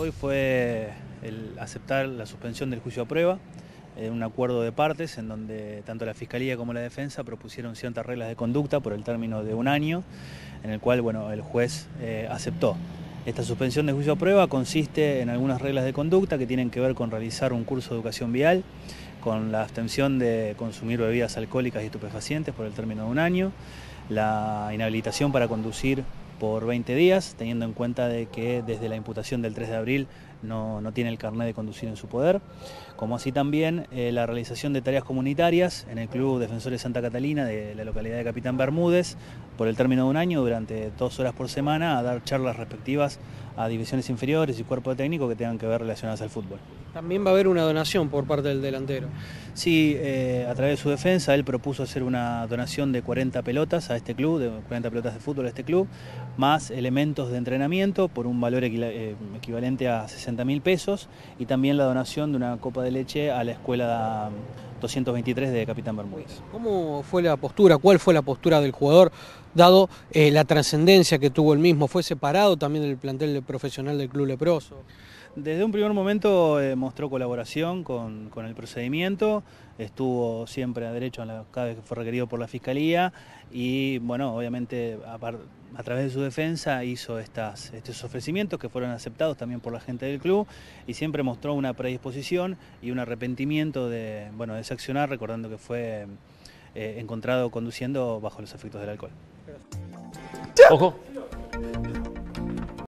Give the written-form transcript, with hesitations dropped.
hoy fue el aceptar la suspensión del juicio a prueba, un acuerdo de partes en donde tanto la Fiscalía como la Defensa propusieron ciertas reglas de conducta por el término de un año, en el cual el juez aceptó. Esta suspensión de juicio a prueba consiste en algunas reglas de conducta que tienen que ver con realizar un curso de educación vial, con la abstención de consumir bebidas alcohólicas y estupefacientes por el término de un año, la inhabilitación para conducir por 20 días, teniendo en cuenta de que desde la imputación del 3 de abril no tiene el carnet de conducir en su poder, como así también la realización de tareas comunitarias en el Club Defensores Santa Catalina de la localidad de Capitán Bermúdez por el término de un año durante 2 horas por semana a dar charlas respectivas a divisiones inferiores y cuerpo técnico que tengan que ver relacionadas al fútbol. También va a haber una donación por parte del delantero. Sí, a través de su defensa, él propuso hacer una donación de 40 pelotas a este club, de 40 pelotas de fútbol a este club, más elementos de entrenamiento por un valor equivalente a 60.000 pesos y también la donación de una copa de leche a la escuela 223 de Capitán Bermúdez. ¿Cómo fue la postura? ¿Cuál fue la postura del jugador, dado la trascendencia que tuvo el mismo? ¿Fue separado también del plantel profesional del Club Leproso? Desde un primer momento mostró colaboración con el procedimiento, estuvo siempre a derecho cada vez que fue requerido por la Fiscalía y bueno, obviamente a través de su defensa hizo estos ofrecimientos que fueron aceptados también por la gente del club y siempre mostró una predisposición y un arrepentimiento de ese accionar, recordando que fue encontrado conduciendo bajo los efectos del alcohol. Ojo.